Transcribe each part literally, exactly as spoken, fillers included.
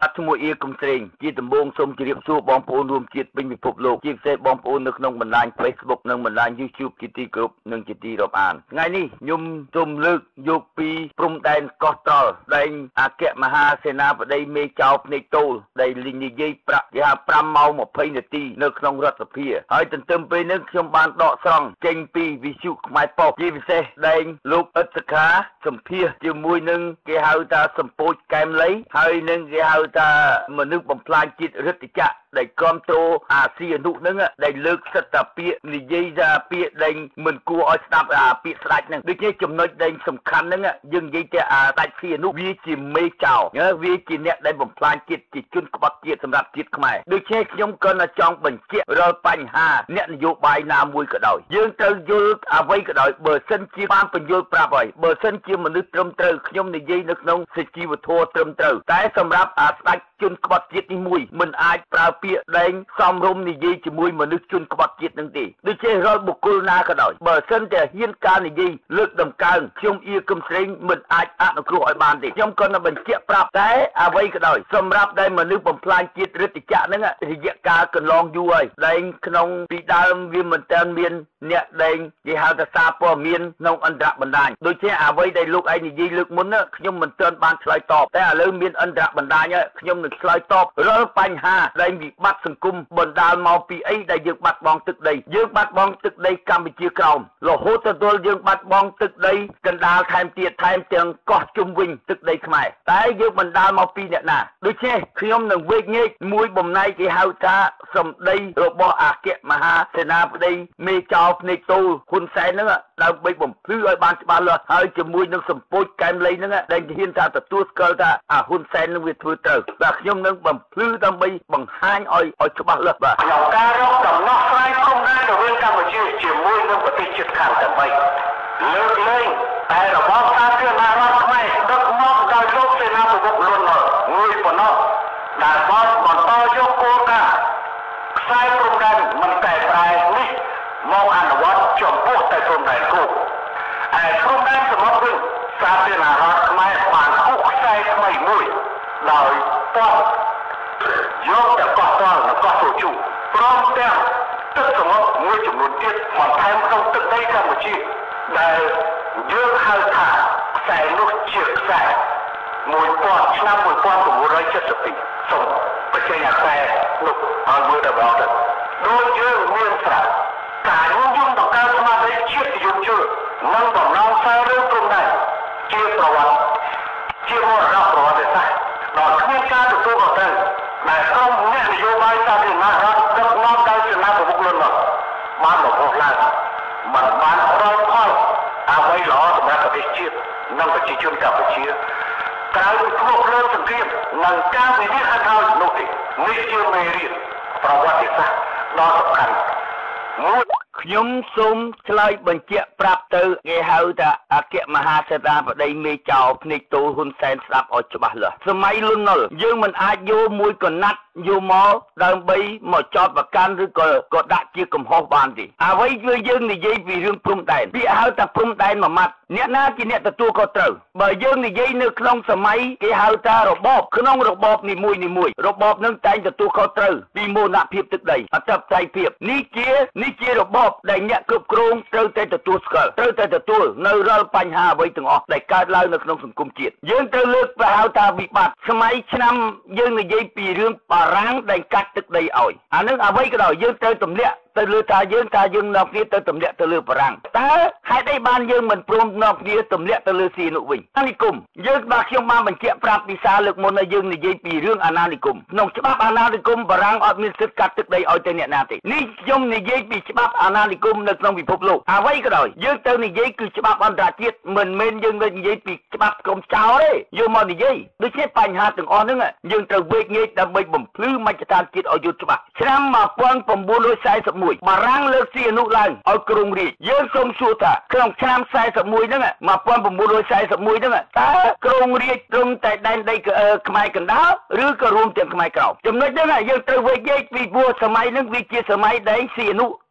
អត់មួយអៀកុំស្រេងជាដំបងសូមជម្រាបសួរបងប្អូនរួមជាតិពេញពិភពលោកជាពិសេសបងប្អូននៅក្នុងបណ្ដាញ Facebook និងបណ្ដាញ YouTube ជាទីគោរពនិងជាទីរាប់អានថ្ងៃនេះខ្ញុំសូមលើកយកពីព្រំដែនកោះត្រល់ដែលអគ្គមហាសេនាបតីមេចៅភ្នែកតូលដែលនិយាយប្រាក់ជាfiveម៉ោងtwentyនាទីនៅក្នុងរដ្ឋសភាហើយទន្ទឹមពេលនេះខ្ញុំបានដកស្រង់ចេញពីវិទ្យុខ្មែរប៉ុស្តិ៍ជាពិសេសដែលលោកអិតសខាសម្ភាសជាមួយនឹងគេហៅថាសម្ពោចកែមលីហើយនឹងគេហៅថាមនុស្សបំផ្លាញជាតិរឹតចក្រដែលគ្រប់គ្រងអាស៊ីអនុហ្នឹងដែលលើកសិទ្ធិតាពាក្យនិយាយថាពាក្យដែលមិនគួរឲ្យស្ដាប់អាពាក្យស្ដាច់ហ្នឹងដូចជាចំណុចដែលសំខាន់ហ្នឹងយើងនិយាយតែអាដាច់ស៊ីអនុវាជាមេចៅវាជាអ្នកដែលបំផ្លាញជាតិជាជនក្បត់ជាតិសម្រាប់ជាតិខ្មែរដូចជាខ្ញុំក៏ចង់បញ្ជាក់រាល់បញ្ហាអ្នកនយោបាយណាមួយក៏ដោយយើងត្រូវយល់អ្វីក៏ដោយបើសិនជាបានបញ្យល់ប្រាប់ហើយបើសិនជាមនុស្សត្រឹមត្រូវខ្ញុំនិយាយនៅក្នុងសេចក្ដីវធម៌ត្រឹមត្រូវតែសម្រាប់អាស្ដាច់ជនក្បត់ជាតិនេះមួយមិនអាចប្រើពាក្យដែងសំរុំនិយាយជាមួយមនុស្សជនក្បត់ជាតិនឹងទេដូចជារាល់បុគ្គលណាក៏ដោយបើសិនតែហ៊ានការនិយាយលើកដំកើងខ្ញុំអៀកឹមស្រេងមិនអាចអនុគ្រោះឲ្យបានទេខ្ញុំក៏នឹងបញ្ជាក់ប្រាប់តែអ្វីក៏ដោយសម្រាប់ដែលមនុស្សបំផ្លាញជាតិរឹតចក្រហ្នឹងរយៈកាលកន្លងយូរហើយដែងក្នុងពីដើមវាមិនទាន់មានអ្នកដែងគេហៅថាសារព័ត៌មានក្នុងអន្តរបណ្ដាញដូចជាអ្វីដែលលោកឯងនិយាយលើកមុនខ្ញុំមិនទាន់បានឆ្លើយតបតែឥឡូវមានអន្តរបណ្ដាញខ្ញុំនឹងឆ្លើយតបរាល់បញ្ហាដែលវិបត្តិសង្គមបណ្ដាលមកពីអីដែលយើងបាត់បង់ទឹកដីយើងបាត់បង់ទឹកដីកម្ពុជាក្រោមរហូតដល់យើងបាត់បង់ទឹកដីកណ្ដាលថែមទៀតថែមទាំងកោះជុំវិញទឹកដីខ្មែរតែយើងបណ្ដាលមកពីអ្នកណាដូច្នេះខ្ញុំនឹងវេកញែកមួយបំណែកគេហៅថាសម្ដីរបស់អគ្គមហាសេនាបតីមេចៅភ្នែកតូលហ៊ុនសែនហ្នឹងដើម្បីបំភ្លឺឲ្យបានច្បាស់លាស់ហើយជាមួយនឹងសម្ពោចកែមលីហ្នឹងដែលហ៊ានថាទទួលស្គាល់ថាអាហ៊ុនសែននឹងវាធ្វើត្រូវបាទខ្ញុំនឹងបំភ្លឺដើម្បីបង្ហាញឲ្យឲ្យច្បាស់លាស់បាទក្នុងការរកដំណោះស្រាយព្រំដែនរវាងកម្ពុជាជាមួយនឹងប្រទេសជិតខាងទាំងបីលើកលែងតែរបបសាធារណរដ្ឋខ្មែរដឹកនាំដោយលោកសេនាប្រមុខលន់នល់មួយប៉ុណ្ណោះដែលបានបន្តយកគោលការណ៍ខ្សែព្រំដែនមិនតែប្រែនេះមកអនុវត្តចំពោះតែព្រំដែនគោកឯព្រំដែនសមុទ្រវិញសាធារណរដ្ឋខ្មែរបានគូសខ្សែថ្មីមួយដោយតបយកតែកោះត្រល់និងកោះសូជូព្រមទាំងទឹកសមុទ្រមួយចំនួនទៀតបន្ថែមក្នុងទឹកដីកម្ពុជាដែលយើងហៅថាខ្សែនោះជាខ្សែមួយពាន់ឆ្នាំnineteen seventy-twoសូមបញ្ចេញខ្សែនោះឲ្យមើលដល់ទៅដូចយើងមានស្រាប់ការញញឹមដល់ការស្មារតីជាតិយន្តជឿនិងបំណងសាររឿងព្រំដែនជាប្រវត្តិជាមរតកប្រវត្តិសាស្ត្រដោយគ្មានការទទួលខុសត្រូវដែលក្រុមអ្នកនយោបាយសាធារណរដ្ឋដឹកនាំដោយសេនាប្រមុខលន់នល់បានបង្ហោះឡើងមិនបានប្រោសផលអ្វីល្អសម្រាប់ប្រទេសជាតិនិងប្រជាជនកម្ពុជាក្រៅពីគ្រោះភ្លើងសង្គ្រាមនិងការវិនិច្ឆ័យហើយនោះទេនេះជាមេរៀនប្រវត្តិសាស្ត្រដ៏សំខាន់មួយខ្ញុំសូមឆ្លើយបញ្ជាក់ប្រាប់ទៅគេហៅថាអគ្គមហាសេនាបតីមេចៅភ្នែកតូលហ៊ុនសែនស្ដាប់ឲ្យច្បាស់លាស់សម័យលន់នល់យើងមិនអាចយកមួយកណាត់យកមកដើម្បីមកចោទប្រកាន់ឬក៏ក៏ដាក់ជាកំហុសបានទេអ្វីគឺយើងនិយាយពីរឿងព្រំដែនពាក្យហៅថាព្រំដែនមួយម៉ាត់អ្នកណាជាអ្នកទទួលខុសត្រូវបើយើងនិយាយនៅក្នុងសម័យគេហៅថារបបក្នុងរបបនីមួយនីមួយរបបនឹងតែងទទួលខុសត្រូវពីមោទនភាពទឹកដីអធិបតេយ្យភាពនេះជានេះជារបបដែលអ្នកគ្រប់គ្រងត្រូវតែទទួលស្គាល់ត្រូវតែទទួលនៅរាល់បញ្ហាអ្វីទាំងអស់ដែលកើតឡើងនៅក្នុងសង្គមជាតិយើងត្រូវលើកទៅហៅថាវិបត្តិសម័យឆ្នាំយើងនិយាយពីរឿងបារាំងដែលកាត់ទឹកដីឲ្យអានឹងអ្វីក៏ដោយយើងត្រូវទម្លាក់ទៅលើថាយើងថាយើងនាំគ្នាទៅទម្លាក់ទៅលើបារាំងតើហេតុអីបានយើងមិនព្រមនាំគ្នាទម្លាក់ទៅលើស៊ីនុវិញអានិគមយើងបាទខ្ញុំបានបញ្ជាក់ប្រាប់ពិសាលើកមុនឲ្យយើងនិយាយពីរឿងអាណានិគមក្នុងច្បាប់អាណានិគមបារាំងអត់មានសិទ្ធិកាត់ទឹកដីឲ្យទៅអ្នកណាទេនេះខ្ញុំនិយាយពីច្បាប់អាណានិគមនៅក្នុងពិភពលោកអ្វីក៏ដោយយើងទៅនិយាយគឺច្បាប់អន្តរជាតិមិនមែនយើងនិយាយពីច្បាប់ក្រុមចៅទេយកមកនិយាយដូចជាបញ្ហាទាំងអស់ហ្នឹងយើងត្រូវវេកញែកដើម្បីបំភ្លឺមជ្ឈដ្ឋានជាតិឲ្យយល់ច្បាស់ឆ្នាំnineteen forty-oneបារាំងលើកស៊ីអនុឡើងឲ្យគ្រងរាជយើងសូមសួរថាក្នុងឆ្នាំforty-oneហ្នឹងnineteen forty-oneហ្នឹងតើគ្រងរាជត្រឹមតែដែនដីខ្មែរកណ្ដាលឬក៏រួមទាំងខ្មែរក្រោមចំណុចហ្នឹងយើងត្រូវវេកញែកពីព្រោះសម័យហ្នឹងវាជាសម័យដែលស៊ីអនុ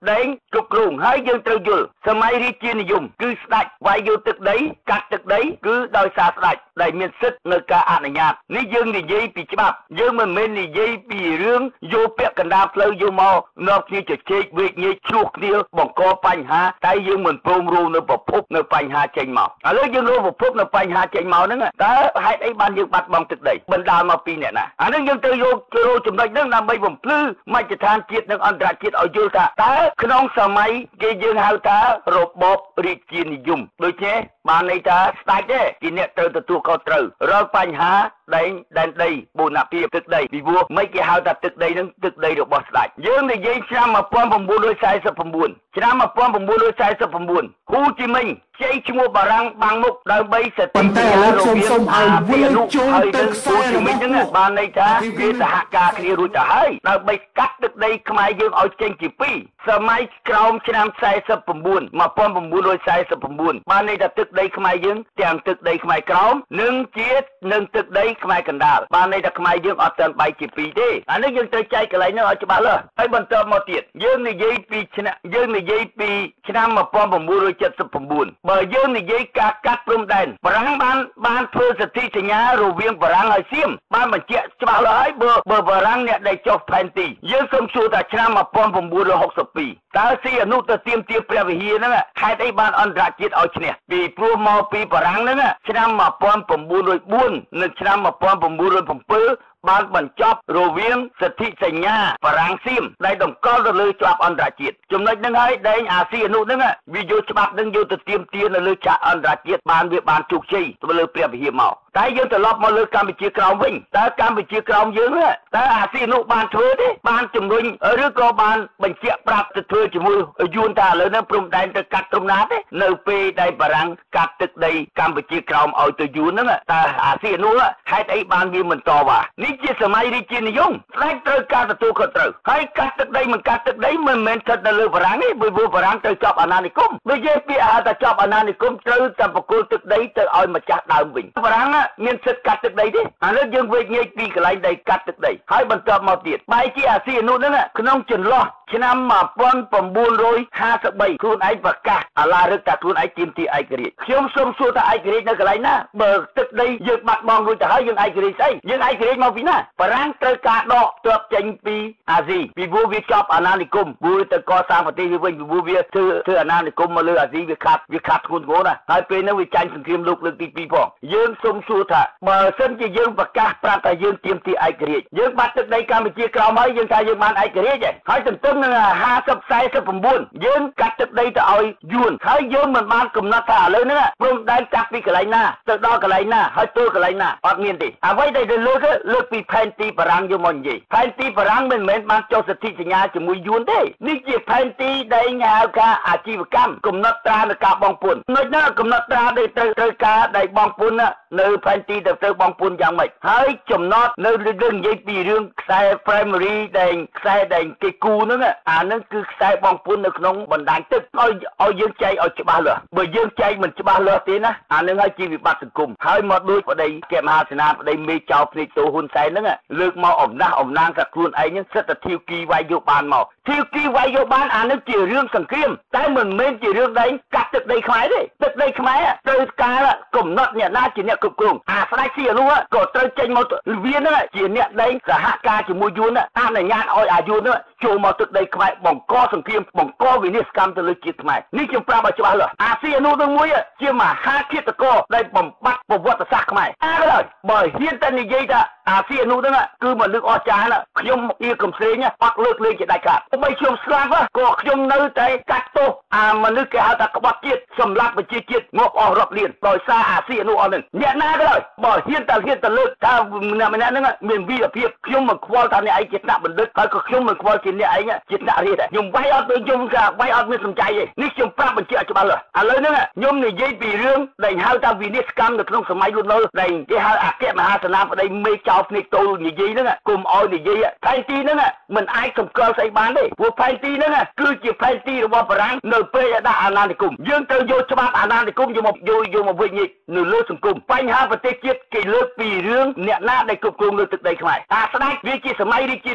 ដែងគ្រប់គ្រងហើយយើងត្រូវយល់សម័យរាជានិយមគឺស្ដេចវាយយកទឹកដីកាត់ទឹកដីគឺដោយសារស្ដេចដែលមានសិទ្ធិនៅការអនុញ្ញាតនេះយើងនិយាយពីច្បាប់យើងមិនមែននិយាយពីរឿងយកពាក្យកណ្ដាលផ្លូវយកមកនាំគ្នាជជែកវេកញែកឆ្លោះគ្នាបង្កបញ្ហាតែយើងមិនព្រមរួមនៅប្រភពនៅបញ្ហាចេញមកឥឡូវយើងរកប្រភពនៅបញ្ហាចេញមកហ្នឹងតើហេតុអីបានយើងបាត់បង់ទឹកដីបណ្ដាលមកពីអ្នកណាអានេះយើងត្រូវយកចូលចំណុចហ្នឹងដើម្បីបំភ្លឺមជ្ឈដ្ឋានជាតិនិងអន្តរជាតិឲ្យយល់ថាតើក្នុងសម័យគេយើងហៅថារបបរាជានិយមដូចជាបានន័យថាស្ដេចទេជាអ្នកត្រូវទទួលខុសត្រូវរាល់បញ្ហាដែនដែនដីបូរណភាពទឹកដីពីព្រោះមិនគេហៅថាទឹកដីនឹងទឹកដីរបស់ស្ដេចយើងនិយាយឆ្នាំmột nghìn chín trăm四十九ឆ្នាំmột nghìn chín trăm四十九ហ៊ូជីមិញជ័យឈ្មោះបារាំងបាំងមុខដើម្បីសិទ្ធិតែឥឡូវសូមសូមឲ្យវិលចូលទៅខ្សែរបស់ហ្នឹងបានន័យថាវាសហការគ្នារួចទៅហើយដើម្បីកាត់ទឹកដីខ្មែរយើងឲ្យចេញជាពីរសម័យក្រោមឆ្នាំ四十九 một nghìn chín trăm四十九បានន័យថាទឹកដីខ្មែរយើងទាំងទឹកដីខ្មែរក្រោមនិងជាតិនិងទឹកដីខ្មែរកណ្ដាលបានន័យថាខ្មែរយើងអត់ទាន់បែកជាពីរទេអានេះយើងត្រូវចែកកន្លែងនោះឲ្យច្បាស់លាស់ហើយបន្តមកទៀតយើងនិយាយពីឆ្នាំយើងនិយាយពីឆ្នាំmột nghìn chín trăm bảy mươi chínបើយើងនិយាយការកាត់ព្រំដែនបារាំងបានបានធ្វើសន្ធិសញ្ញារវាងបារាំងហើយសៀមបានបញ្ជាក់ច្បាស់លាស់ហើយបើបើបារាំងអ្នកដែលចុះផែនទីយើងសូមសួរថាឆ្នាំmột nghìn chín trăm sáu mươi haiតើសីហនុទៅទៀមទាព្រះវិហារហ្នឹងខេត្តអីបានអន្តរជាតិឲ្យឈ្នះពីព្រោះមកពីបារាំងហ្នឹងឆ្នាំmột nghìn chín trăm bốnនិងឆ្នាំmột nghìn chín trăm bảyបានបញ្ចប់រវាងសន្ធិសញ្ញាបារាំងសៀមដែលតម្កល់ទៅលើច្បាប់អន្តរជាតិចំណុចហ្នឹងហើយដែលអាស៊ីអនុហ្នឹងវាយកច្បាប់ហ្នឹងយកទៅទៀមទានៅលើឆាកអន្តរជាតិបានវាបានជោគជ័យទៅលើព្រះវិហារមកតែយើងត្រឡប់មកលើកម្ពុជាក្រោមវិញតើកម្ពុជាក្រោមយើងតើអាស៊ីអនុបានធ្វើទេបានជំរុញឬក៏បានបញ្ជាក់ប្រាប់ទៅធ្វើជាមួយយួនថាឥឡូវនេះព្រំដែនទៅកាត់ត្រឹមណាទេនៅពេលដែលបារាំងកាត់ទឹកដីកម្ពុជាក្រោមឲ្យទៅយួនហ្នឹងតើអាស៊ីអនុហេតុអីបានវាមិនតវ៉ានេះជាសម័យរាជានិយមស្ដេចត្រូវការទទួលខុសត្រូវហើយកាត់ទឹកដីមិនកាត់ទឹកដីមិនមែនស្ថិតនៅលើបារាំងទេព្រោះបារាំងត្រូវចាប់អាណានិគមដូចជាពាក្យហៅថាចាប់អាណានិគមត្រូវតែបកគលទឹកដីទៅឲ្យម្ចាស់ដើមវិញបារាំងមានសិទ្ធិកាត់ទឹកដីទេឥឡូវយើងវេកញែកពីកន្លែងដីកាត់ទឹកដីហើយបន្តមកទៀតបែរជាអាស៊ីអនុហ្នឹងក្នុងចន្លោះឆ្នាំmột nghìn chín trăm hai mươi baខ្លួនឯងប្រកាសអាឡារឹកថាខ្លួនឯងទាមទារឯករាជ្យខ្ញុំសូមសួរថាឯករាជ្យនៅកន្លែងណាបើទឹកដីយើងបាត់បង់រួចទៅហើយយើងឯករាជ្យស្អីយើងឯករាជ្យមកពីណាបារាំងត្រូវការដកទ័ពចេញពីអាស៊ីពីព្រោះវាជាប់អាណានិគមព្រោះទៅកសាងប្រទេសវាវិញពីព្រោះវាធ្វើធ្វើអាណានិគមមកលើអាស៊ីវាខាត់វាខាត់ធ្ងន់ធ្ងរណាស់ហើយពេលហ្នឹងវាចាញ់សង្គ្រាមលោកលើកទីពីរផងយើងសូមសួរថាបើសិនជាយើងប្រកាសប្រាប់ថាយើងទាមទារឯករាជ្យយើងបាត់ទឹកដីកម្ពុជាក្រោមហើយយើងថាយើងបានឯករាជ្យហើយទន្ទឹមនឹងห้าสิบ สี่สิบ九យើងកាត់ទឹកដីទៅឲ្យយួនហើយយើងមិនបានកំណត់ថាឥឡូវហ្នឹងព្រំដែនកាត់ពីកន្លែងណាទៅដល់កន្លែងណាហើយទៅកន្លែងណាអត់មានទេអ្វីដែលលើកលើកពីផែនទីបារាំងយកមកនិយាយផែនទីបារាំងមិនមែនបានចុះសន្ធិសញ្ញាជាមួយយួនទេនេះជាផែនទីដែលហៅថាអាជីវកម្មកំណត់ត្រានៃការបងពុននោះណាកំណត់ត្រាដែលត្រូវត្រូវការដែលបងពុននៅផែនទីទៅទៅបងពុនយ៉ាងម៉េចហើយចំណត់នៅរឿងនិយាយពីរឿងខ្សែ primary ដែលខ្សែដែលគេគូហ្នឹងអាហ្នឹងគឺខ្សែបងពុននៅក្នុងបណ្ដាញទឹកឲ្យឲ្យយើងចែកឲ្យច្បាស់លាស់បើយើងចែកមិនច្បាស់លាស់ទេណាអាហ្នឹងហើយជាវិបត្តិសង្គមហើយមកដូចប្តីកែមហាសេនាប្តីមេចៅភ្នែកតូហ៊ុនសែនហ្នឹងលើកមកអំណះអំណាងថាខ្លួនឯងហ្នឹងសិតតែធីវគីវាយយកបានមកធីវគីវាយយកបានអាហ្នឹងជារឿងសង្គ្រាមតែមិនមែនជារឿងដែងកាត់ទឹកដីខ្មែរទេទឹកដីខ្មែរត្រូវការកំណត់អ្នកណាជាអ្នកគ្រប់គ្រងអាស្ដេចសីហនុក៏ត្រូវចេញមកវាហ្នឹងជាអ្នកដែងសហការជាមួយយួនអនុញ្ញាតឲ្យអាយួនហ្នឹងចូលមកទឹកដីខ្មែរបង្កសង្គ្រាមបង្កវិនាសកម្មទៅលើជាតិខ្មែរនេះខ្ញុំប្រាប់ឲ្យច្បាស់លាស់អាស៊ីអនុនឹងមួយជាមហាឃាតករដែលបំបត្តិប្រវត្តិសាស្ត្រខ្មែរអើហើយបើហ៊ានតែនិយាយថាអាស៊ីអនុនឹងគឺមកលើកអស្ចារ្យណាខ្ញុំអៀកំស្រេងអត់លើកលែងជាដាច់ខាតបើខ្ញុំស្លាប់ក៏ខ្ញុំនៅតែកាត់ទោសអាមនុស្សគេហៅថាក្បត់ជាតិសម្លាប់ប្រជាជាតិងាប់អស់រាប់លានដោយសារអាស៊ីអនុអស់នឹងអ្នកណាក៏ដោយបើហ៊ានតែហ៊ានតែលើកថាម្នាក់ម្នាក់ហ្នឹងមានវីរភាពខ្ញុំមិនខ្វល់ថាអ្នកឯងជាថ្នាក់បណ្ឌិតហើយក៏ខ្ញុំមិនខ្វល់ជាអ្នកឯងជាថ្នាក់រាជដែរខ្ញុំវាយអត់ទៅខ្ញុំថាវាយអត់មានសំចៃទេនេះខ្ញុំប្រាប់បញ្ជាក់ច្បាស់លាស់ឥឡូវហ្នឹងខ្ញុំនិយាយពីរឿងដែលហៅថាវិនិច្ឆ័យកម្មនៅក្នុងសម័យលន់នល់ដែលគេហៅអគ្គមហាសេនាបតីមេចៅភ្នែកតូលនិយាយហ្នឹងគុំឲ្យនិយាយផែនទីហ្នឹងមិនអាចសម្គាល់ស្អីបានទេព្រោះផែនទីហ្នឹងគឺជាផែនទីរបស់បារាំងនៅពេលដាក់អាណានិគមយើងត្រូវយកច្បាប់អាណានិគមយកមកយកយកមកវិញនៅលើសង្គមបញ្ហាប្រទេសជាតិគេលើកពីរឿងអ្នកណាដែលគ្រប់គ្រងលើទឹកដីខ្មែរអាស្ដេចវាជាសម័យរាជានិយម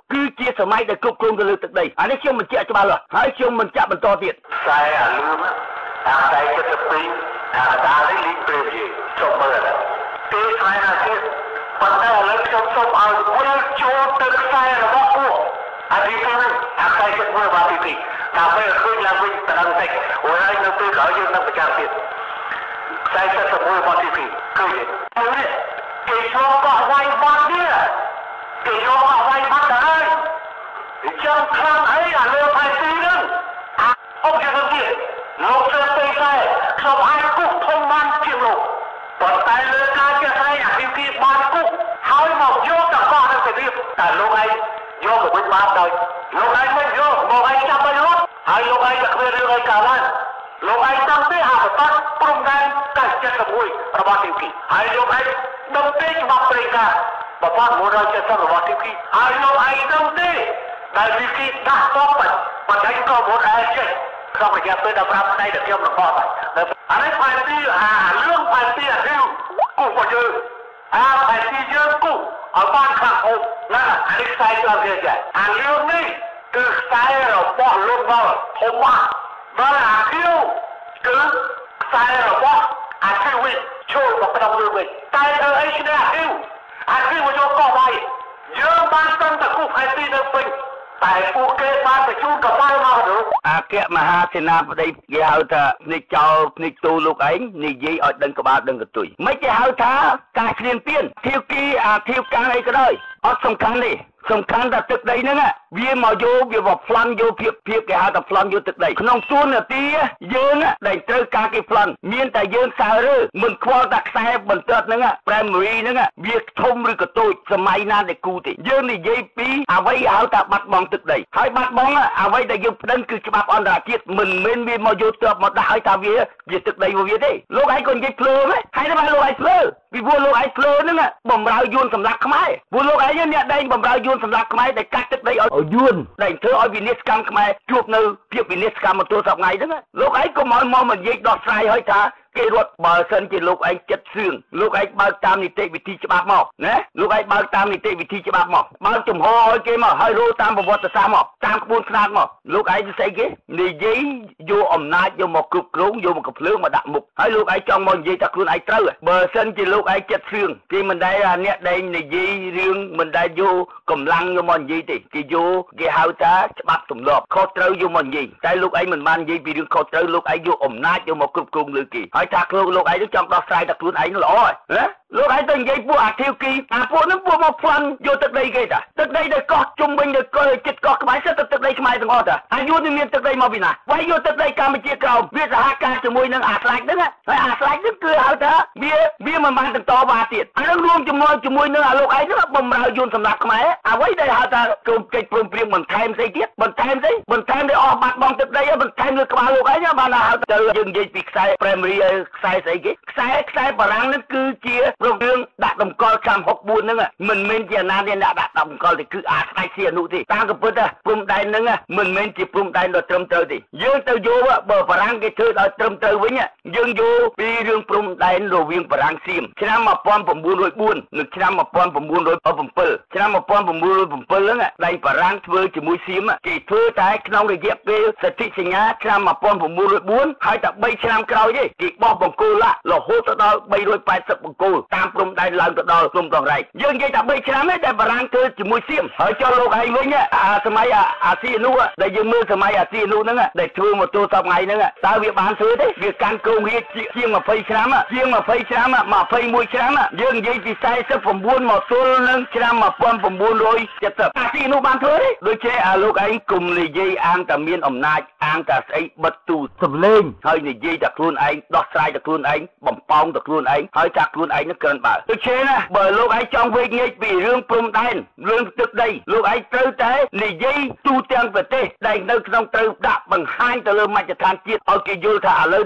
គឺជាសម័យដែលគ្រប់គ្រងទៅលើទឹកដីអានេះខ្ញុំបញ្ជាក់ច្បាស់លាស់ហើយខ្ញុំមិនចាក់បន្តទៀតខ្សែអាលឿងអាខ្សែចិត្តទៅពីអាដានេះលីកព្រីមយីសូមមើលទេខ្សែណាទៀតប៉ុន្តែឥឡូវខ្ញុំសូមឲ្យវិលចូលទៅខ្សែរបស់ពួកអាទីពីរអាខ្សែចិត្តមួយរបស់ទីពីរតាមពេលឃើញឡើងវិញតដឹងតិចហើយនៅពេលក្រោយយើងនឹងប្រចាំទៀតខ្សែចិត្តមួយរបស់ទីពីរឃើញទេនេះគេចូលកោះវាយបាត់នេះគេយកកោះវាយបាត់ទៅហើយអញ្ចឹងខ្លាំងអីអាលើផៃទីហ្នឹងអាអុកយើងទៀតលោកសើពេកតែខ្ញុំអាចគុកធំបានជាងលោកប៉ុន្តែលើការចេះស្អីអាទីពីរបានគុកហើយមកយកតកោះនឹងទៅទៀតតែលោកឯងយកមកវិញបានដោយលោកឯងមិនយកមកឯងចាប់ឲ្យរត់ហើយលោកឯងจะគ្មានរឿងអីកើតឡើងលោកឯងដឹងទេអាបតព្រំដែនកាសចិត្តមួយរបស់ទីពីរហើយលោកឯងដឹងទេច្បាប់ព្រៃកាបបនមួយរយเจ็ดสิบរបស់ទីពីរហើយលោកឯងដឹងទេដែលទីពីរដាក់តបបណ្ដេញក៏មួយឯងចេះក្នុងរយៈពេលដប់ប្រាំថ្ងៃដែលខ្ញុំរបស់ហើយអានេះផែនទីអារឿងផែនទីអានេះគូរបស់យើងអាផែនទីយើងគូឲ្យបានខាងអូណាអានេះខ្សែជាប់គ្នាចាអារឿងនេះគឺខ្សែរបស់លោកវល់ធំមកដល់អាឃីវគឺខ្សែរបស់អាឃីវចូលមកក្នុងរឿងវិញតែធ្វើអីឈ្នះអាឃីវអាឃីវយកកោះវាយយើងបានស្ទឹងតែគូផែនទីនៅពេញតែពួកគេបានបញ្ជូនកប៉ាល់មកនោះអគ្គមហាសេនាបតីគេហៅថាភ្នែកចោលភ្នែកទូលោកឯងនិយាយឲ្យដឹងក្បាលដឹងកន្ទុយមិនគេហៅថាការឈ្លានពានធៀវគីអាធៀវកាំងអីក៏ដោយអត់សំខាន់ទេសំខាន់តែទឹកដីហ្នឹងវាមកយកវាមកប្លន់យកភាពភាពគេហៅថាប្លន់យកទឹកដីក្នុងសួននាទីយើងដែលត្រូវការគេប្លន់មានតែយើងសើរើមិនខ្វល់តែខ្សែបន្ទាត់ហ្នឹង primary ហ្នឹងវាធំឬក៏តូចសម័យណាដែលគូទេយើងនិយាយពីអ្វីហៅថាបាត់បង់ទឹកដីហើយបាត់បង់អ្វីដែលយើងប្តឹងគឺច្បាប់អន្តរជាតិមិនមែនវាមកយកទ័ពមកដាក់ឲ្យថាវាជាទឹកដីរបស់វាទេលោកឯងក៏និយាយភ្លើមែនហើយតែលោកឯងភ្លើពីព្រោះលោកឯងភ្លើហ្នឹងបំរើយួនសម្លាប់ខ្មែរព្រោះលោកឯងអ្នកដែលបំរើយួនសម្រាប់ខ្មែរដែលកាត់ទឹកដីឲ្យយួនដែលធ្វើឲ្យវិនិច្ឆ័យកម្មខ្មែរជួបនៅភាពវិនិច្ឆ័យកម្មមកទល់សប្តាហ៍ហ្នឹងលោកឯងក៏មកមកនិយាយដោះស្រាយឲ្យថាគេរត់បើសិនជាលោកឯងចិត្តសឿងលោកឯងបើកតាមនីតិវិធីច្បាប់មកណាលោកឯងបើកតាមនីតិវិធីច្បាប់មកបើកចំហឲ្យគេមកហើយរੂតាមប្រវត្តិសាស្ត្រមកតាមក្បួនខ្នាតមកលោកឯងស្អីគេនិយាយយកអំណាចយកមកគ្រប់គ្រងយកមកកំភ្លើងមកដាក់មុខហើយលោកឯងចង់មកនិយាយថាខ្លួនឯងត្រូវបើសិនជាលោកឯងចិត្តសឿងគេមិនដែលអ្នកដែលនិយាយរឿងមិនដែលយកកម្លាំងយកមកនិយាយទេគេយកគេហៅថាច្បាប់ទម្លាប់ខុសត្រូវយកមកនិយាយតែលោកឯងមិនបាននិយាយពីរឿងខុសត្រូវលោកឯងយកអំណាចយកមកគ្រប់គ្រងលើគេហើយថាខ្លួនលោកឯងចង់ដោះស្រាយតែខ្លួនឯងល្អហ៎លោកឯងទៅនិយាយពួកអាធិវគីអាពួកហ្នឹងពួកមកផ្លន់យកទឹកដីគេតាទឹកដីដែលកោះជុំវិញទៅកោះចិត្តកោះក្បែរសិតទឹកដីខ្មែរទាំងអស់តាអាយុនេះមានទឹកដីមកពីណាវាយកទឹកដីកម្ពុជាក្រោមវាសហការជាមួយនឹងអាស្លាច់ហ្នឹងហើយអាស្លាច់ហ្នឹងគឺហៅថាវាវាមិនបានបន្តវ៉ាទៀតអានឹងរួមចំណងជាមួយនឹងអាលោកឯងហ្នឹងបំរើយួនសម្រាប់ខ្មែរអ្វីដែលហៅថាក្រុមកិច្ចព្រមព្រៀងបន្ថែមស្អីទៀតបន្ថែមស្អីបន្ថែមដែលអស់បាត់បង់ទឹកដីបន្ថែមលើក្បាលលោកឯងបានហៅទៅយើងនិយាយពីខ្សែ primary ខ្សែស្អីគេខ្សែខ្សែបារាំងហ្នឹងគឺជាព្រមរឿងដាក់តម្កល់ឆ្នាំហុកបួនហ្នឹងមិនមែនជាណាដែលដាក់តម្កល់ទេគឺអាស្ដេចសៀនុទេតាមក៏ពិតព្រំដែនហ្នឹងមិនមែនជាព្រំដែនដ៏ត្រឹមត្រូវទេយើងទៅយកបើបារាំងគេធ្វើដល់ត្រឹមត្រូវវិញយើងយកពីរឿងព្រំដែនរវាងបារាំងសៀមឆ្នាំmột nghìn chín trăm bốnនិងឆ្នាំmột nghìn chín trăm bảyឆ្នាំmột nghìn chín trăm bảyហ្នឹងដែនបារាំងធ្វើជាមួយសៀមគេធ្វើតែក្នុងរយៈពេលសន្ធិសញ្ញាឆ្នាំmột nghìn chín trăm bốnហើយតែបីឆ្នាំក្រោយទេគេបោះបង្គោលរហូតទៅដល់បីរយแปดสิบบង្គោលតាមព្រំដែនឡើងទៅដល់ព្រំដងរែកយើងនិយាយតែបីឆ្នាំទេតែបារាំងធ្វើជាមួយសៀមហើយចុះលោកឯងវិញអាសម័យអាស៊ីអនុដែលយើងមើលសម័យអាស៊ីអនុហ្នឹងដែលធ្វើមកទល់សប្តាហ៍ថ្ងៃហ្នឹងតើវាបានធ្វើទេវាកាន់គោងរាជជាងยี่สิบឆ្នាំជាងยี่สิบឆ្នាំยี่สิบเอ็ดឆ្នាំយើងនិយាយពីสี่สิบเก้าមកទល់នឹងឆ្នាំmột nghìn chín trămเจ็ดสิบអាស៊ីអនុបានធ្វើទេដូចជាអាលោកឯងគុំនិយាយអាងតែមានអំណាចអាងតែស្អីបិទទូសម្លេងហើយនិយាយតែខ្លួនឯងដោះស្រាយតែខ្លួនឯងបំផោងតែខ្លួនឯងហើយចាក់ខ្លួនឯងនឹងក្រិនបើដូច្នេះណាបើលោកឯងចង់វេកញែកពីរឿងព្រំដែនរឿងទឹកដីលោកឯងត្រូវតែនិយាយទូទាំងប្រទេសដែលនៅក្នុងត្រូវដាក់បង្ហាញទៅលើមជ្ឈដ្ឋានជាតិឲ្យគេយល់ថាឥឡូវហ្នឹង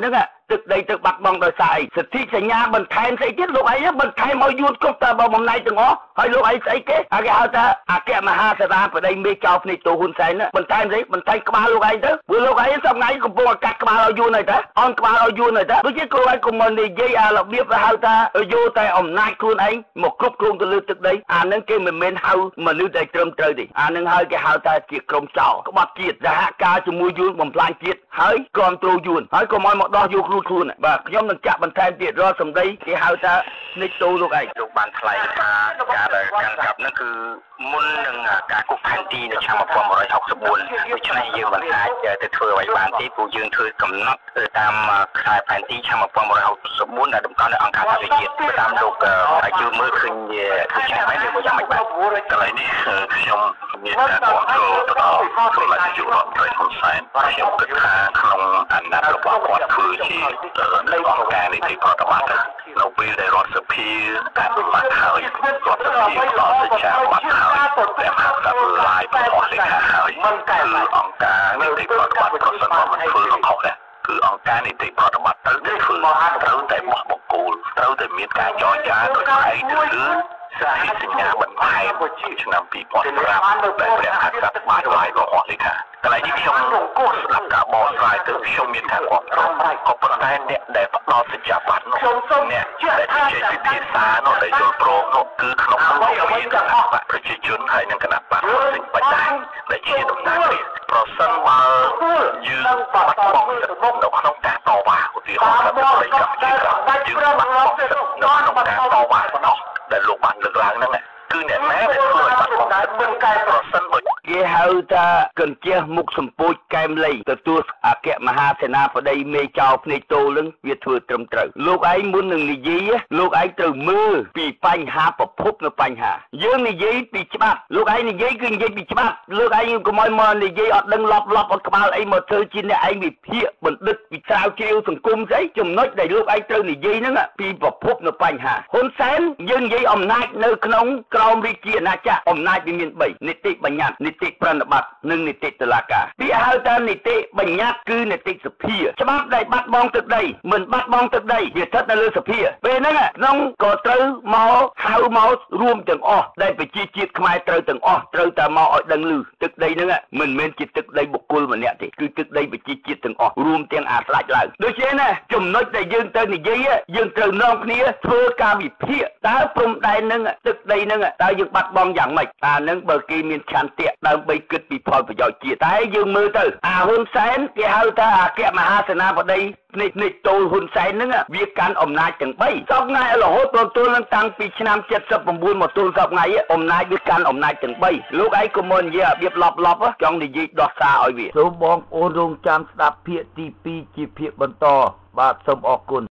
ទឹកដីទៅបាត់បង់ដោយសារអីសិទ្ធិសញ្ញាបន្ថែមស្អីទៀតលោកអីបន្ថែមឲ្យយួនគ្រប់តើបើបំណែកទាំងអស់ហើយលោកអីស្អីគេអាគេហៅថាអគ្គមហាសេនាបតីមេចៅភ្នែកតូហ៊ុនសែនបន្ថែមស្អីបន្ថែមក្បាលលោកឯងទៅព្រោះលោកឯងសប្ងៃកំពុងកាត់ក្បាលឲ្យយួនហើយតាអនក្បាលឲ្យយួនហើយតាដូចជាគ្រូឯងកុំនិយាយអារបៀបហៅថាយកតែអំណាចខ្លួនឯងមកគ្រប់គ្រងទៅលើទឹកដីអានឹងគេមិនមែនហៅមនុស្សដែលត្រឹមត្រូវទេអានឹងហើយគេហៅថាជាក្រុមចោរក្បត់ជាតិសហការជាមួយយួនបំផ្លាញជាតិហើយគ្រប់គ្រងយួនហើយកុំឲ្យមកដោះយកខ្លួនខ្លួនបាទខ្ញុំនឹងចាក់បន្ថែមទៀតរាល់សម្ដីគេហៅថាស្និចតូលោកឯងលោកបានថ្លែងថាការដែលកាន់កាប់នោះគឺមុននឹងការគុកផែនទីនៅឆ្នាំmột nghìn chín trăm sáu mươi tưដូច្នេះយើងមិនអាចទៅធ្វើអ្វីបានទេព្រោះយើងធ្វើកំណត់តាមខ្សែផែនទីឆ្នាំmột nghìn chín trăm sáu mươi tưដែលតម្កល់នៅអង្គការសហប្រជាជាតិតាមលោកអាចជួយមើលឃើញដូចនេះហើយយើងយ៉ាងម៉េចបាទកន្លែងនេះខ្ញុំមានការគ្រប់គ្រងទៅដល់សម្ដេចនាយករដ្ឋមន្ត្រីហ៊ុនសែនខ្ញុំគិតថាក្នុងអាណត្តិរបស់គាត់ធ្វើជាអង្គការនីតិប្រតិបត្តិនៅពេលដែលរដ្ឋសភាកាត់បាត់ហើយរដ្ឋសភាផ្ដល់សេចក្ដីបាត់ហើយតែហាក់តែឡាយប្រអស់លេខាហើយគឺអង្គការនីតិប្រតិបត្តិប្រសិនបើមិនធ្វើរំខុសដែរគឺអង្គការនីតិប្រតិបត្តិត្រូវតែធ្វើត្រូវតែបោះបង្គោលត្រូវតែមានការចរចាដោយផ្នែកទៅលើសញ្ញាបន្ថែមឆ្នាំពីរពាន់ប្រាំដែលព្រះអក្សរបានឡាយប្រអស់លេខាកន្លែងនេះខ្ញុំស្ដាប់ការបកស្រាយទៅខ្ញុំមានថាគាត់ប្រំក៏ប៉ុន្តែអ្នកដែលផ្ដល់សញ្ញាបត្រនោះអ្នកដែលជាពិភាក្សានោះដែលយល់ព្រមនោះគឺក្នុងនោះមានគណៈបកប្រជាជនហើយនិងគណៈបកសិទ្ធិបញ្ញាដែលជាតំណាងរាស្ត្រប្រសិនបើយើងបាត់បង់សិទ្ធិនៅក្នុងការតវ៉ាឧទាហរណ៍ថាប្រទេសកម្ពុជាយើងបាត់បង់សិទ្ធិនៅក្នុងការតវ៉ានោះដែលលោកបានលើកឡើងហ្នឹងគឺអ្នកណាដែលធ្វើឲ្យបាត់បង់សិទ្ធិមិនកែប្រសិនបើគេហៅថាកញ្ជះមុខសម្ពោចកែមលីទទួលអគ្គមហាសេនាបតីមេចៅភ្នែកតូលឹងវាធ្វើត្រឹមត្រូវលោកឯងមុននឹងនិយាយលោកឯងត្រូវមើលពីបញ្ហាប្រភពនៅបញ្ហាយើងនិយាយពីច្បាប់លោកឯងនិយាយគឺនិយាយពីច្បាប់លោកឯងកុំឲ្យមកនិយាយអត់ដឹងលប់លប់អត់ក្បាលអីមកធ្វើជាអ្នកឯងវិភាគបណ្ឌិតវិស្រាវជ្រាវសង្គមស្អីចំណុចដែលលោកឯងត្រូវនិយាយហ្នឹងពីប្រភពនៅបញ្ហាហ៊ុនសែនយើងនិយាយអំណាចនៅក្នុងក្រមរាជាណាចក្រអំណាចវាមានបីនីតិបញ្ញត្តិនីតិប្រណិប័តនិងនីតិតុលាការពាក្យហៅថានីតិបញ្ញត្តិគឺនីតិសភាច្បាប់ដែលបាត់បង់ទឹកដីមិនបាត់បង់ទឹកដីវាស្ថិតនៅលើសភាពេលហ្នឹងក្នុងក៏ត្រូវមកហៅមករួមទាំងអស់ដែលប្រជាជាតិខ្មែរត្រូវទាំងអស់ត្រូវតែមកឲ្យដឹងឮទឹកដីហ្នឹងមិនមែនជាទឹកដីបុគ្គលម្នាក់ទេគឺទឹកដីប្រជាជាតិទាំងអស់រួមទាំងអាស្លាច់ឡើងដូច្នេះណាចំណុចដែលយើងត្រូវនិយាយយើងត្រូវនាំគ្នាធ្វើការវិភាគតើព្រំដែនហ្នឹងទឹកដីហ្នឹងតើយើងបាត់បង់យ៉ាងម៉េចអាហ្នឹងបើគេមានឆន្ទៈដើម្បីគិតពីផលប្រយោជន៍ជាតិតែយើងមើលទៅអាហ៊ុនសែនគេហៅថាអគ្គមហាសេនាបតីនេះនេះតូលហ៊ុនសែនហ្នឹងវាកាន់អំណាចទាំងបីសពថ្ងៃរហូតដល់ទល់នឹងតាំងពីឆ្នាំเจ็ดสิบเก้าមកទល់សពថ្ងៃអំណាចវាកាន់អំណាចទាំងបីលោកឯងកុំមកនិយាយរបៀបលប់លប់ចង់និយាយដោះសារឲ្យវាសូមបងប្អូនរងចាំស្ដាប់ភាគទីពីរជាភាគបន្តបាទសូមអរគុណ